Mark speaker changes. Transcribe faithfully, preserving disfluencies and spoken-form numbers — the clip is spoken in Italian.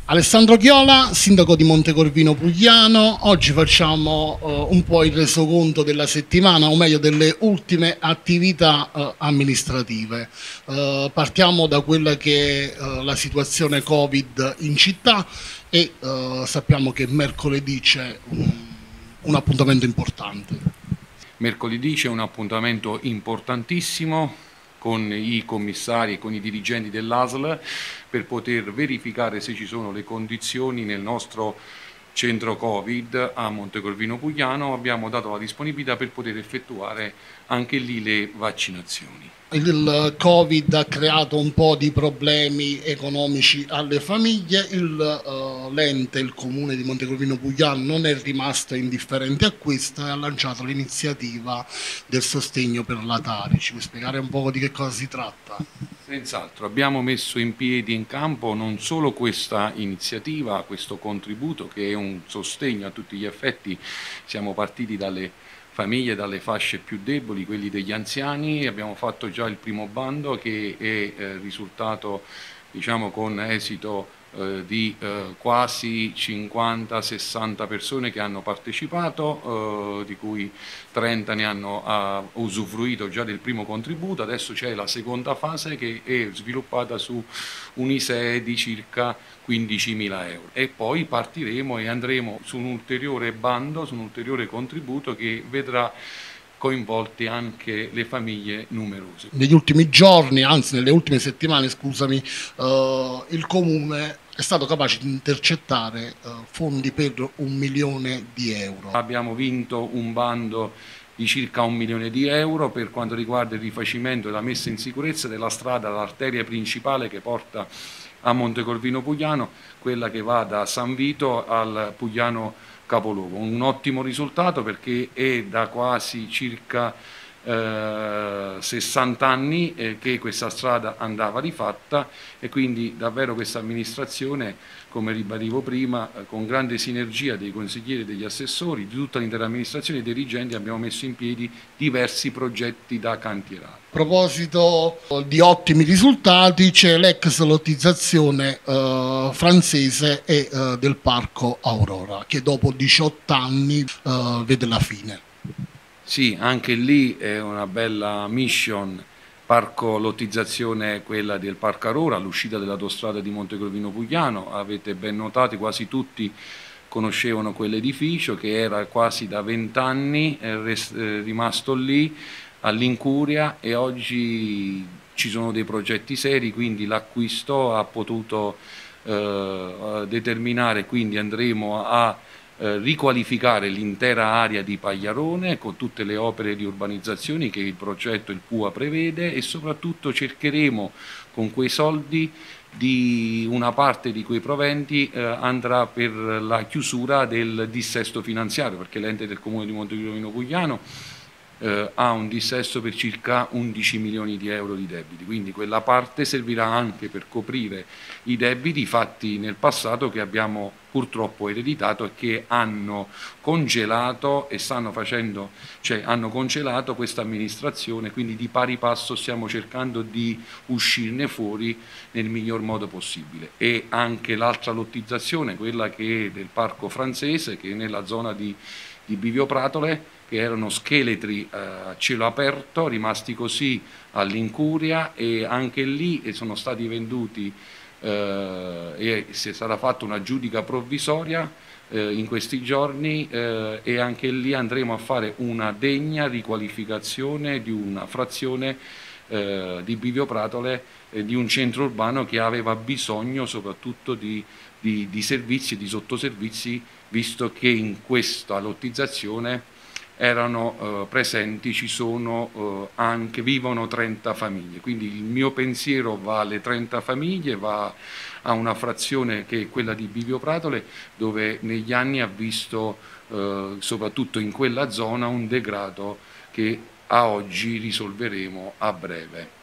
Speaker 1: Alessandro Chiola, sindaco di Montecorvino Pugliano. Oggi facciamo uh, un po' il resoconto della settimana, o meglio delle ultime attività uh, amministrative. Uh, partiamo da quella che è uh, la situazione Covid in città e uh, sappiamo che mercoledì c'è un, un appuntamento importante.
Speaker 2: Mercoledì c'è un appuntamento importantissimo con i commissari e con i dirigenti dell'A S L per poter verificare se ci sono le condizioni nel nostro centro Covid a Montecorvino Pugliano. Abbiamo dato la disponibilità per poter effettuare anche lì le vaccinazioni.
Speaker 1: Il Covid ha creato un po' di problemi economici alle famiglie, il, uh, l'ente, il comune di Montecorvino Pugliano non è rimasto indifferente a questo e ha lanciato l'iniziativa del sostegno per la Tari. Ci puoi spiegare un po' di che cosa si tratta?
Speaker 2: Senz'altro, abbiamo messo in piedi in campo non solo questa iniziativa, questo contributo che è un sostegno a tutti gli effetti. Siamo partiti dalle famiglie, dalle fasce più deboli, quelli degli anziani. Abbiamo fatto già il primo bando che è eh, risultato, diciamo, con esito eh, di eh, quasi cinquanta sessanta persone che hanno partecipato, eh, di cui trenta ne hanno uh, usufruito già del primo contributo. Adesso c'è la seconda fase che è sviluppata su un I S E E di circa quindicimila euro e poi partiremo e andremo su un ulteriore bando, su un ulteriore contributo che vedrà coinvolte anche le famiglie numerose.
Speaker 1: Negli ultimi giorni, anzi nelle ultime settimane, scusami, uh, il Comune è stato capace di intercettare uh, fondi per un milione di euro.
Speaker 2: Abbiamo vinto un bando di circa un milione di euro per quanto riguarda il rifacimento e la messa in sicurezza della strada, l'arteria principale che porta a Montecorvino Pugliano, quella che va da San Vito al Pugliano capoluogo. Un ottimo risultato perché è da quasi circa eh, sessanta anni eh, che questa strada andava rifatta e quindi davvero questa amministrazione, come ribadivo prima, eh, con grande sinergia dei consiglieri, degli assessori, di tutta l'intera amministrazione e dei dirigenti abbiamo messo in piedi diversi progetti da cantierare.
Speaker 1: A proposito di ottimi risultati, c'è l'ex lottizzazione eh, francese e eh, del Parco Aurora, che dopo diciotto anni eh, vede la fine.
Speaker 2: Sì, anche lì è una bella mission. Parco lottizzazione quella del Parco Aurora, all'uscita dell'autostrada di Montecorvino Pugliano. Avete ben notato, quasi tutti conoscevano quell'edificio che era quasi da vent'anni rimasto lì all'incuria e oggi ci sono dei progetti seri, quindi l'acquisto ha potuto eh, determinare, quindi andremo a eh, riqualificare l'intera area di Pagliarone con tutte le opere di urbanizzazione che il progetto, il P U A prevede, e soprattutto cercheremo con quei soldi di una parte di quei proventi eh, andrà per la chiusura del dissesto finanziario, perché l'ente del Comune di Montecorvino Pugliano eh, ha un dissesto per circa undici milioni di euro di debiti, quindi quella parte servirà anche per coprire i debiti fatti nel passato che abbiamo purtroppo ereditato e che hanno congelato e stanno facendo, cioè hanno congelato questa amministrazione, quindi di pari passo stiamo cercando di uscirne fuori nel miglior modo possibile. E anche l'altra lottizzazione, quella che è del Parco Francese, che è nella zona di, di Bivio Pratole, che erano scheletri eh, a cielo aperto, rimasti così all'incuria, e anche lì sono stati venduti eh, e si è stata fatta una giudica provvisoria eh, in questi giorni eh, e anche lì andremo a fare una degna riqualificazione di una frazione eh, di Bivio Pratole, eh, di un centro urbano che aveva bisogno soprattutto di, di, di servizi e di sottoservizi, visto che in questa lottizzazione erano eh, presenti, ci sono eh, anche, vivono trenta famiglie, quindi il mio pensiero va alle trenta famiglie, va a una frazione che è quella di Bivio Pratole, dove negli anni ha visto eh, soprattutto in quella zona un degrado che a oggi risolveremo a breve.